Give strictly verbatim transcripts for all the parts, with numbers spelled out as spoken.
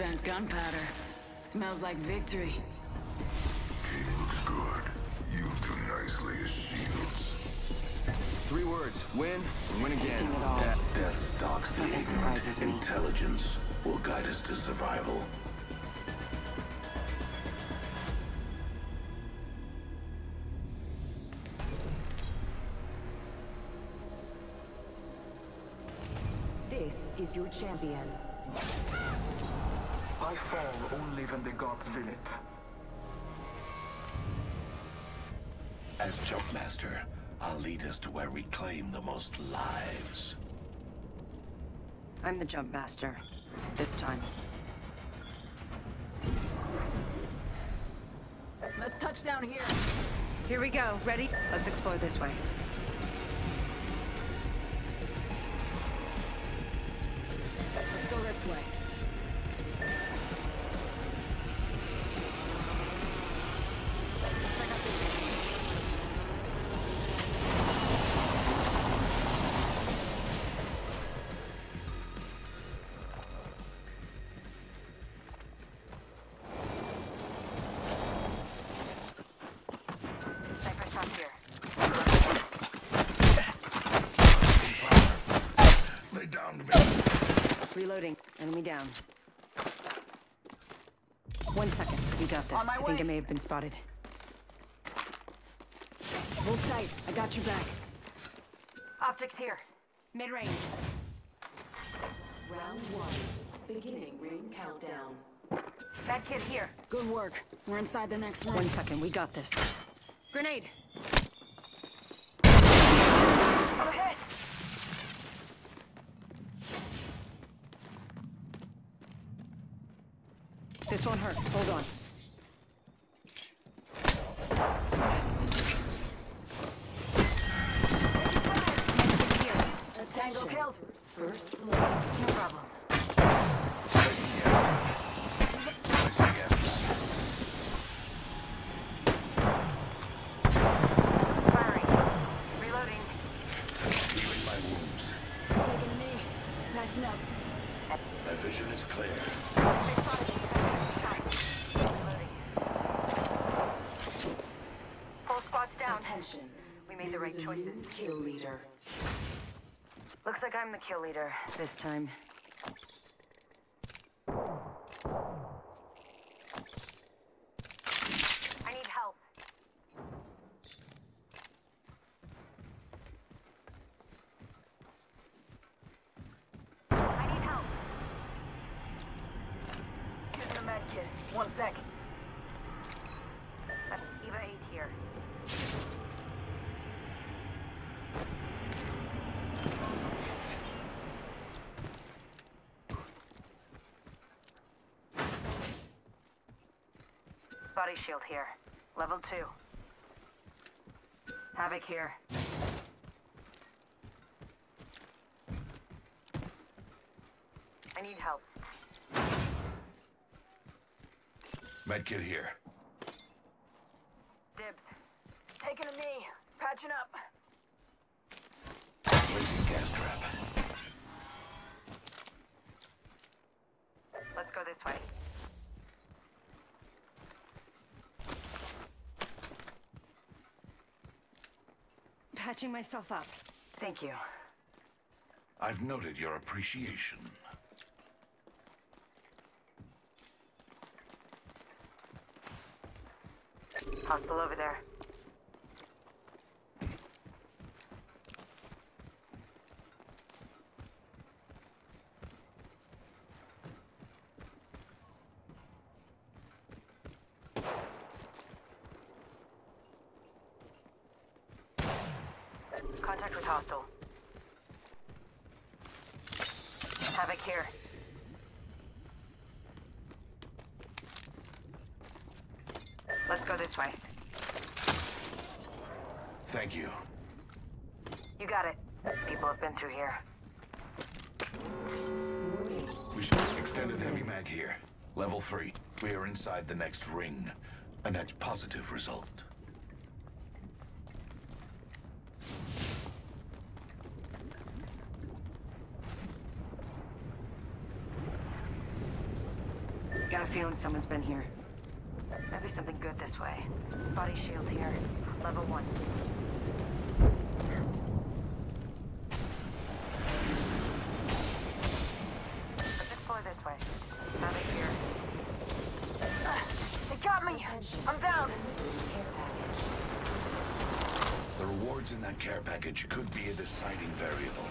spent gunpowder. Smells like victory. Game looks good. You do nicely as shields. Three words. Win and win again. Seen it all. Yeah. Death stalks the Nothing ignorant. surprises me. Intelligence will guide us to survival. This is your champion. I fall only when the gods will it. As Jumpmaster, I'll lead us to where we claim the most lives. I'm the jump master. This time. Let's touch down here. Here we go. Ready? Let's explore this way. Let's go this way. Check out this area. Sniper shot here. Lay down to me. Reloading. Enemy down. One second. You got this. On my I think way. I may have been spotted. Hold tight. I got your back. Optics here. Mid-range. Round one. Beginning ring countdown. That kid here. Good work. We're inside the next ring. One second. We got this. Grenade. Overhead. This won't hurt. Hold on. Tango killed. First blood. No problem. Firing. Reloading. Healing my wounds. Taking a knee. Patching up. My vision is clear. Reloading. Full squad's down. Attention. We made the right There is a choices. new kill leader. Looks like I'm the kill leader this time. I need help. I need help. Using a med kit. One sec. That's Eva eight here. Body shield here. Level two. Havoc here. I need help. Medkit here. Dibs. Taking a knee. Patching up. Placing gas trap. Let's go this way. Patching myself up. Thank you. I've noted your appreciation. Hostile over there. Contact with hostile. Havoc here. Let's go this way. Thank you. You got it. People have been through here. We should extended heavy mag here. Level three. We are inside the next ring. A net positive result. a feeling someone's been here. Maybe something good this way. Body shield here. Level one. Let's explore this way. Have it here. They got me! I'm down! Care package. The rewards in that care package could be a deciding variable.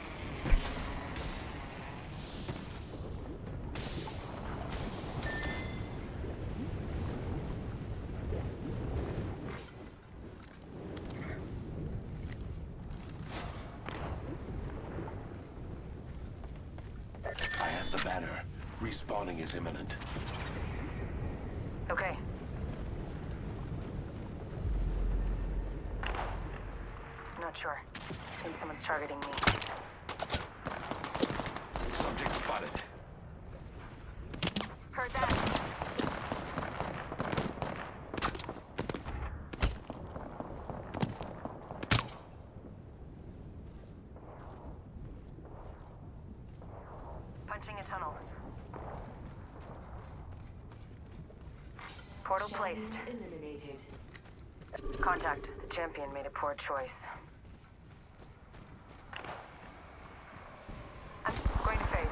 I have the banner. Respawning is imminent. Okay. Not sure. I think someone's targeting me. Subject spotted. Heard that. Punching a tunnel. Portal placed. Eliminated. Contact. The champion made a poor choice. I'm going to phase.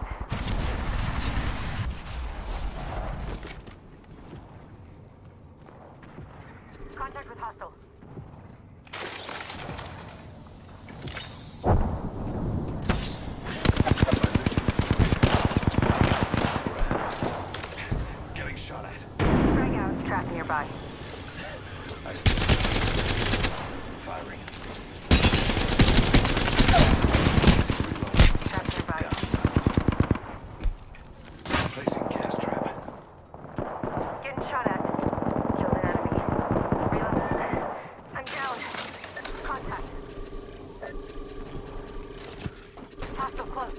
Contact with hostile. Getting shot at. Frag out. Trap nearby. I still firing. Trap nearby. Placing gas trap. Getting shot at. Killed an enemy. Reload. I'm down. Contact. Hostile close.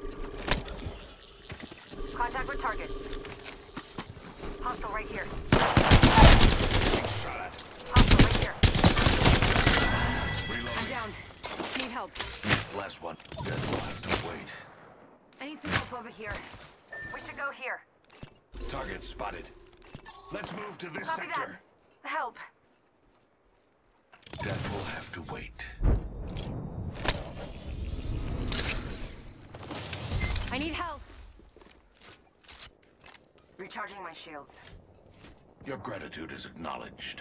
Contact with target. Hostile right here. Shot at. Hostile right here. I'm Reloading. down. Need help. Last one. Dead will have to wait. I need some help over here. We should go here. Target spotted. Let's move to this Copy that. sector. Help. Death will have to wait. I need help. Recharging my shields. Your gratitude is acknowledged.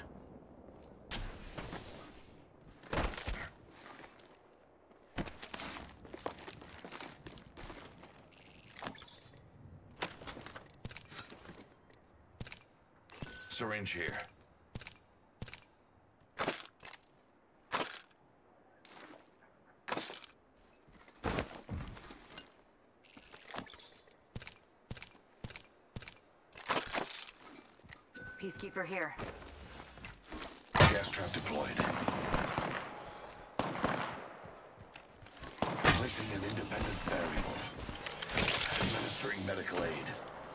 Syringe here. Peacekeeper here. Gas trap deployed. Placing an independent variable. Administering medical aid.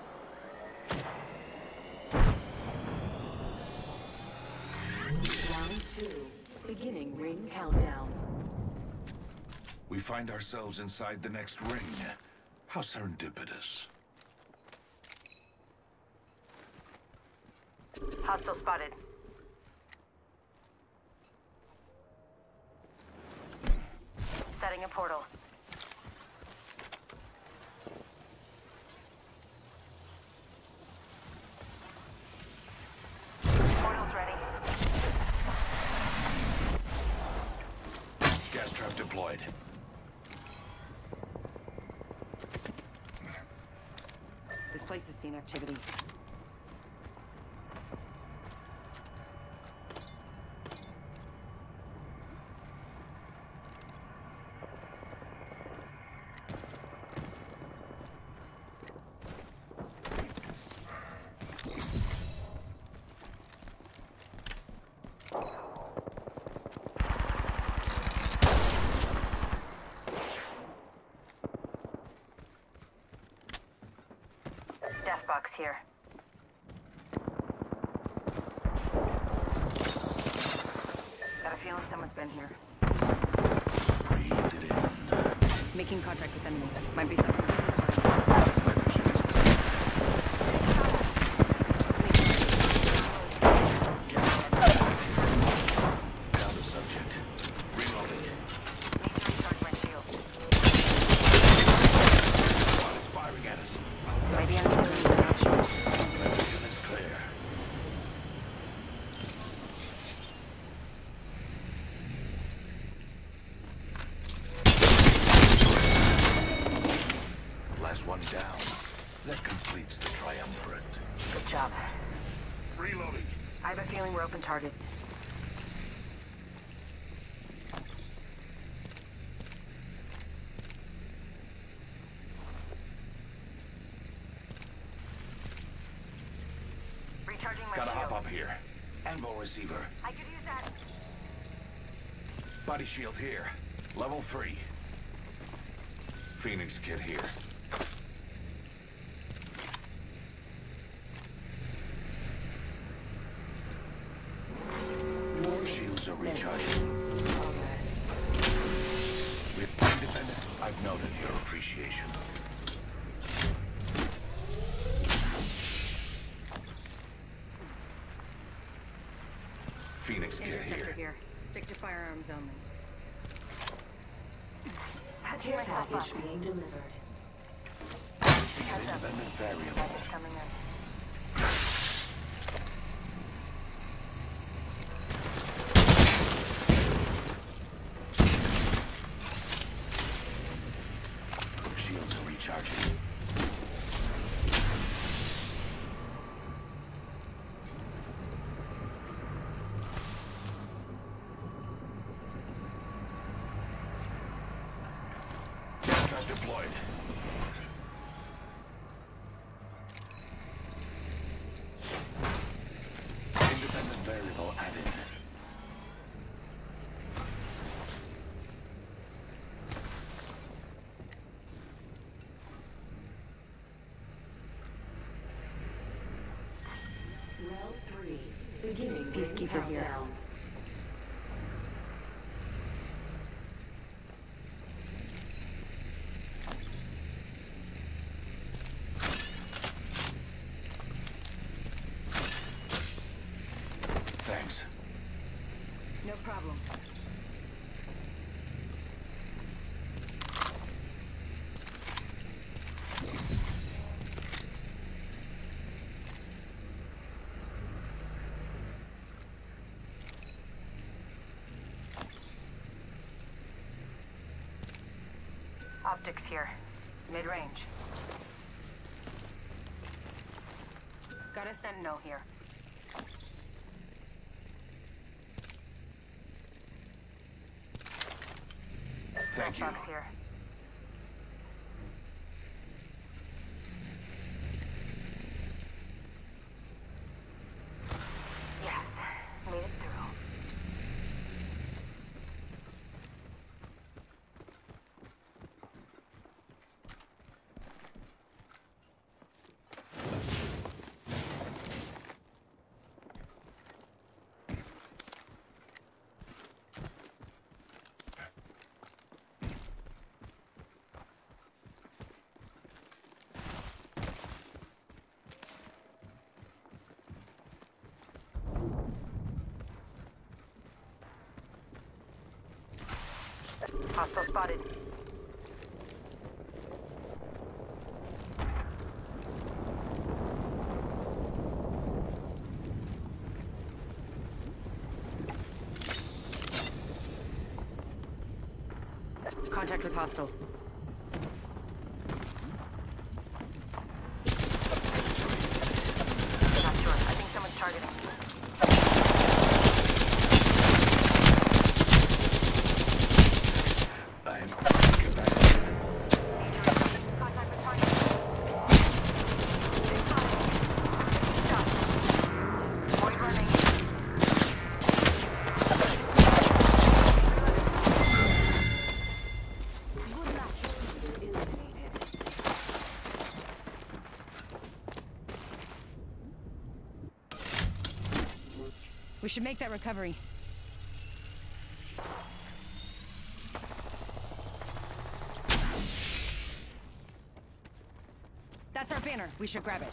Round two. Beginning ring countdown. We find ourselves inside the next ring. How serendipitous. Hostile spotted. Setting a portal. Portal's ready. Gas trap deployed. This place has seen activity. Death box here. Got a feeling someone's been here. Breathe it in. Making contact with enemy. Might be something this way. My vision is clear. down. That completes the triumvirate. Good job. Reloading. I have a feeling we're open targets. Recharging my Gotta hop shield. up here. Ammo receiver. I could use that. Body shield here. Level three. Phoenix kit here. More shields are recharging. With independent, I've noted your appreciation. Phoenix kit Interceptor here. here. Stick to firearms only. Patching Care myself up. package being delivered. Independent variable. Package coming in. Shields are recharging. Gas trap deployed. Independent variable added. Well three. Beginning ring Peacekeeper here. countdown. Thanks. No problem. Optics here. Mid-range. Got a sentinel here. Thank you. Box here. Yes, made it through. Hostile spotted. Contact with hostile. Not sure. I think someone's targeting. I'm get back. Contact with target. Shot. Void running. Eliminated. We should make that recovery. That's our banner. We should grab it.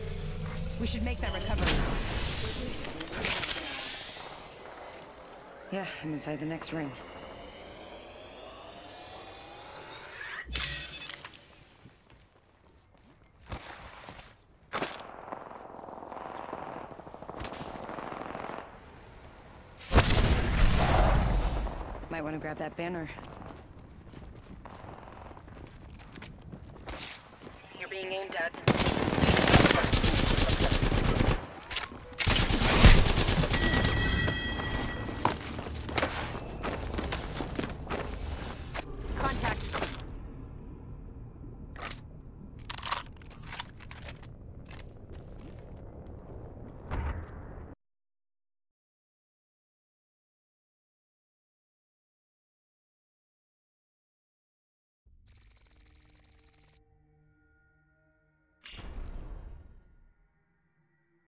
We should make that recovery. Yeah, I'm inside the next ring. Might want to grab that banner. You're being aimed at.